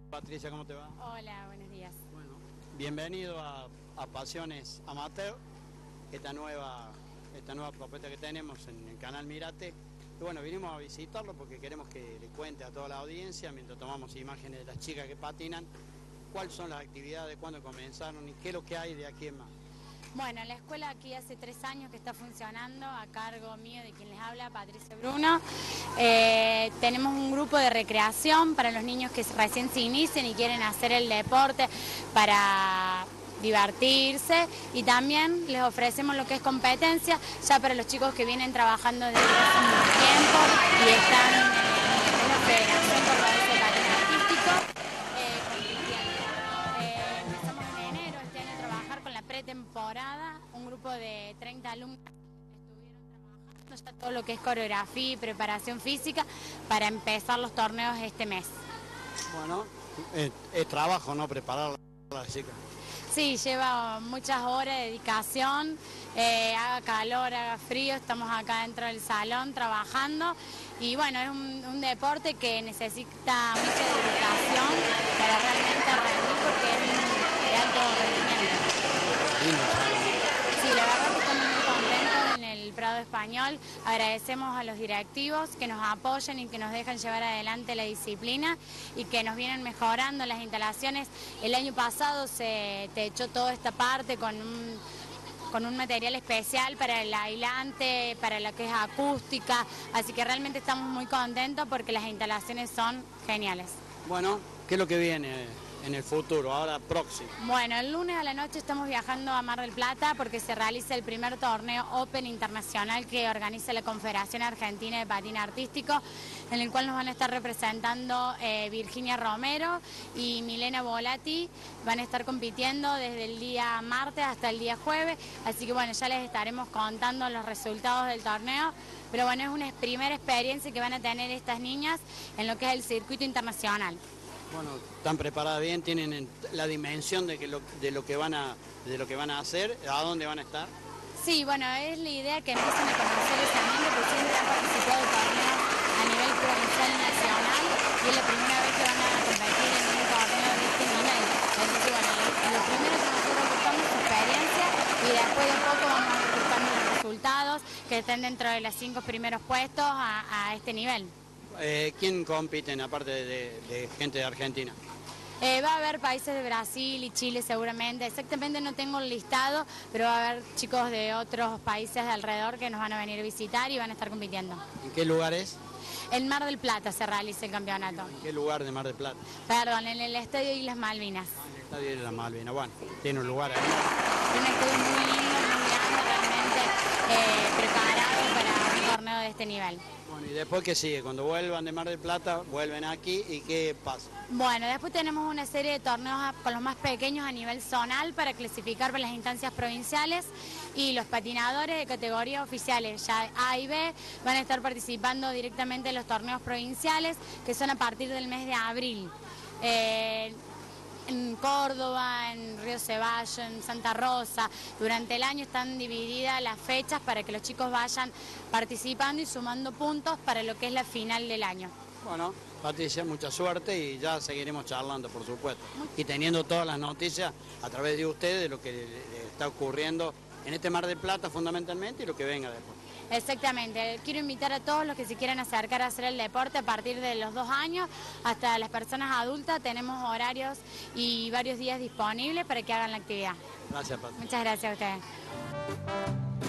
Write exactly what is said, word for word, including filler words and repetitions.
Patricia, ¿cómo te va? Hola, buenos días. Bueno, bienvenido a, a Pasiones Amateur, esta nueva, esta nueva propuesta que tenemos en el canal Mirate. Y bueno, vinimos a visitarlo porque queremos que le cuente a toda la audiencia, mientras tomamos imágenes de las chicas que patinan, cuáles son las actividades, cuándo comenzaron y qué es lo que hay de aquí en más. Bueno, la escuela aquí hace tres años que está funcionando a cargo mío de quien les habla, Patricia Bruno. Eh, tenemos un grupo de recreación para los niños que recién se inician y quieren hacer el deporte para divertirse, y también les ofrecemos lo que es competencia ya para los chicos que vienen trabajando desde hace mucho tiempo y están en la Federación Cordobesa de Patín Artístico. Eh, compitiendo. Eh, empezamos en enero este año a trabajar con la pretemporada, un grupo de treinta alumnos estuvieron trabajando ya todo lo que es coreografía y preparación física para empezar los torneos este mes. Bueno, es, es trabajo, ¿no? Preparar a las chicas. Sí, lleva muchas horas de dedicación, eh, haga calor, haga frío, estamos acá dentro del salón trabajando y bueno, es un, un deporte que necesita mucha dedicación para realmente rendir porque es de alto rendimiento. Sí, la verdad que estamos muy contentos en el Prado Español, agradecemos a los directivos que nos apoyan y que nos dejan llevar adelante la disciplina y que nos vienen mejorando las instalaciones. El año pasado se techó toda esta parte con un, con un material especial para el aislante, para lo que es acústica, así que realmente estamos muy contentos porque las instalaciones son geniales. Bueno, ¿qué es lo que viene en el futuro, ahora próximo? Bueno, el lunes a la noche estamos viajando a Mar del Plata porque se realiza el primer torneo Open Internacional que organiza la Confederación Argentina de Patín Artístico, en el cual nos van a estar representando eh, Virginia Romero y Milena Volati. Van a estar compitiendo desde el día martes hasta el día jueves, así que bueno, ya les estaremos contando los resultados del torneo. Pero bueno, es una primera experiencia que van a tener estas niñas en lo que es el circuito internacional. Bueno, están preparadas bien, tienen la dimensión de, que lo, de, lo que van a, de lo que van a hacer, a dónde van a estar. Sí, bueno, es la idea que empiecen a conocer ese ambiente, porque siempre han participado de torneos a nivel provincial y nacional, y es la primera vez que van a competir en un torneo de este nivel. Entonces, bueno, lo primero que nosotros buscamos es experiencia, y después de poco vamos a ir buscando los resultados que estén dentro de los cinco primeros puestos a, a este nivel. Eh, ¿Quién compiten aparte de, de, de gente de Argentina? Eh, va a haber países de Brasil y Chile seguramente, exactamente no tengo el listado, pero va a haber chicos de otros países de alrededor que nos van a venir a visitar y van a estar compitiendo. ¿En qué lugar es? En Mar del Plata se realiza el campeonato. ¿En qué lugar de Mar del Plata? Perdón, en el Estadio Islas Malvinas. Ah, en el Estadio Islas Malvinas, bueno, tiene un lugar ahí. Un estadio muy lindo, muy grande, realmente eh, preparado para un torneo de este nivel. Bueno, ¿y después qué sigue? Cuando vuelvan de Mar del Plata, vuelven aquí, ¿y qué pasa? Bueno, después tenemos una serie de torneos con los más pequeños a nivel zonal para clasificar para las instancias provinciales, y los patinadores de categoría oficiales, ya A y B, van a estar participando directamente en los torneos provinciales, que son a partir del mes de abril. Eh, en Córdoba, en Río Ceballos, en Santa Rosa, durante el año están divididas las fechas para que los chicos vayan participando y sumando puntos para lo que es la final del año. Bueno, Patricia, mucha suerte y ya seguiremos charlando, por supuesto. Y teniendo todas las noticias a través de ustedes de lo que le está ocurriendo en este Mar del Plata fundamentalmente y lo que venga después. Exactamente, quiero invitar a todos los que se quieran acercar a hacer el deporte a partir de los dos años hasta las personas adultas. Tenemos horarios y varios días disponibles para que hagan la actividad. Gracias, Patricia. Muchas gracias a ustedes.